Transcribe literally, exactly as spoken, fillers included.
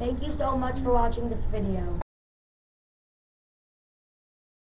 Thank you so much for watching this video.